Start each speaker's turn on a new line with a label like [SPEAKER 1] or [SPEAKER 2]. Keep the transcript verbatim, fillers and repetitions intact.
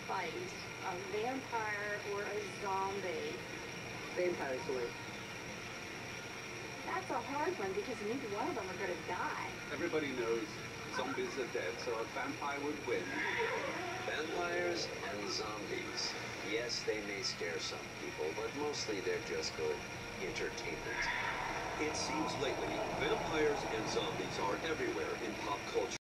[SPEAKER 1] fight, a vampire or a zombie?
[SPEAKER 2] Vampires win.
[SPEAKER 1] That's a hard one because neither one of them are going to die.
[SPEAKER 3] Everybody knows zombies are dead, so a vampire would win.
[SPEAKER 4] Vampires and zombies. Yes, they may scare some people, but mostly they're just good entertainment.
[SPEAKER 5] It seems lately, vampires and zombies are everywhere in pop culture.